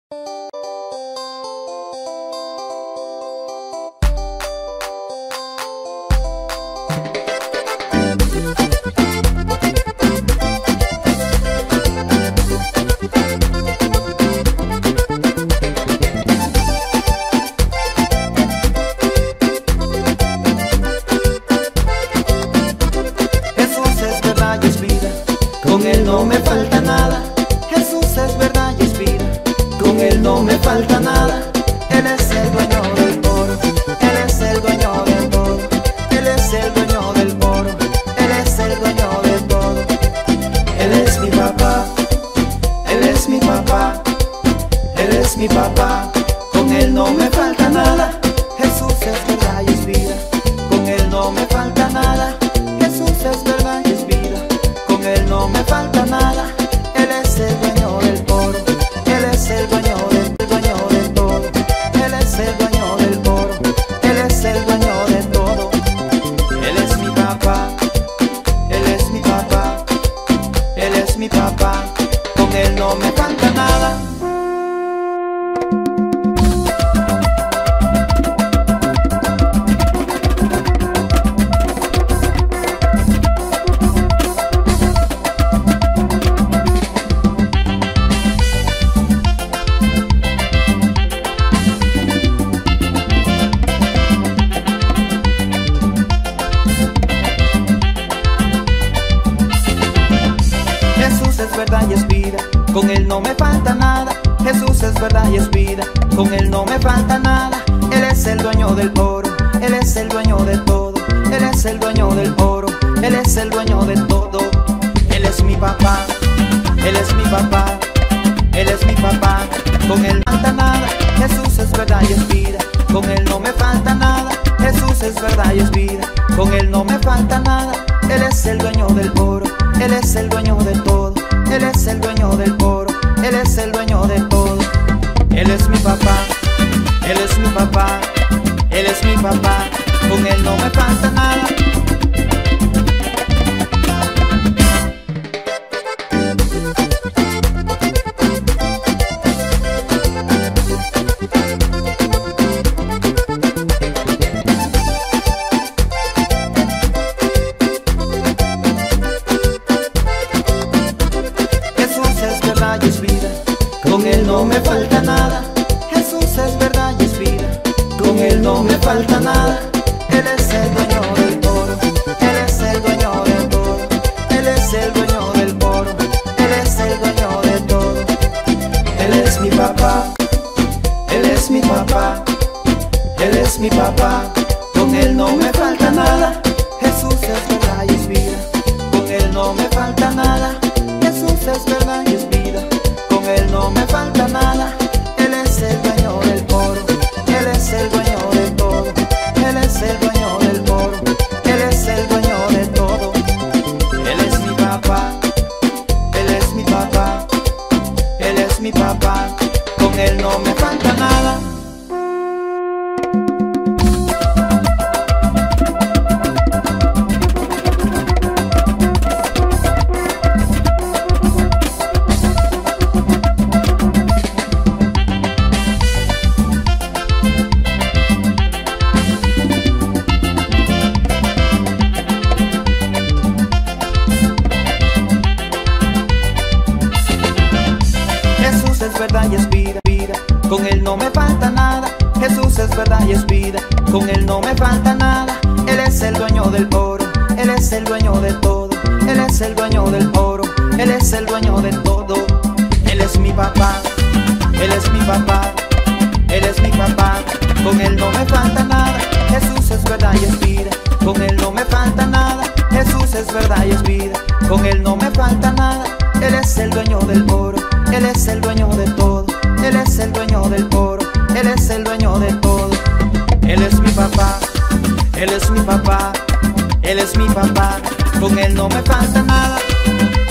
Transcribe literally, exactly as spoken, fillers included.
Con Él no me falta nada. Jesús es verdad y es vida. Con Él no me falta nada. Él es el dueño del oro. Él es el dueño del todo. Él es el dueño del oro. Él es el dueño de todo. Él es mi papá. Él es mi papá. Él es mi papá. Con Él no me falta nada. Jesús es verdad y es vida. Con Él no me falta nada. Jesús es verdad y es vida. Con Él no me falta nada. Él es el dueño del oro. Él es el dueño del dueño de todo. Él es el dueño del oro. Él es el dueño de todo. Él es mi papá. Él es mi papá. Él es mi papá. Con Él no me falta nada. Verdad y es vida, con Él no me falta nada. Jesús es verdad y es vida, con Él no me falta nada. Él es el dueño del oro, Él es el dueño de todo. Él es el dueño del oro, Él es el dueño de todo. Él es mi papá, Él es mi papá, Él es mi papá. Con Él no me falta nada. Jesús es verdad y es vida, con Él no me falta nada. Jesús es verdad y es vida, con Él no me falta nada. Él es el dueño del oro, Él es el dueño de todo. Él es el dueño del oro, Él es el dueño de todo. Él es mi papá, Él es mi papá, Él es mi papá. Con Él no me falta nada. Con Él no me falta nada. Jesús es verdad y es vida. Con Él no me falta nada. Él es el dueño del oro. Él es el dueño del todo. Él es el dueño del oro. Él es el dueño de todo. Él es mi papá. Él es mi papá. Él es mi papá. Con Él no me falta nada. Jesús es verdad y es vida. Con Él no me falta nada. Jesús es verdad y es vida. Con Él no me falta nada. Él es el dueño del oro. Él es el dueño de todo. Él es el dueño del oro. Él es el dueño de todo. Él es mi papá. Él es mi papá. Él es mi papá. Con Él no me falta nada. Verdad y es vida, vida. Con Él no me falta nada. Jesús es verdad y es vida. Con Él no me falta nada. Él es el dueño del oro. Él es el dueño de todo. Él es el dueño del oro. Él es el dueño de todo. Él es mi papá. Él es mi papá. Él es mi papá. Con Él no me falta nada. Jesús es verdad y es vida. Con Él no me falta nada. Jesús es verdad y es vida. Con Él no me falta nada. Él es el dueño del oro. Él es el dueño de todo. Él es el dueño del oro. Él es el dueño de todo. Él es mi papá. Él es mi papá. Él es mi papá. Con Él no me falta nada.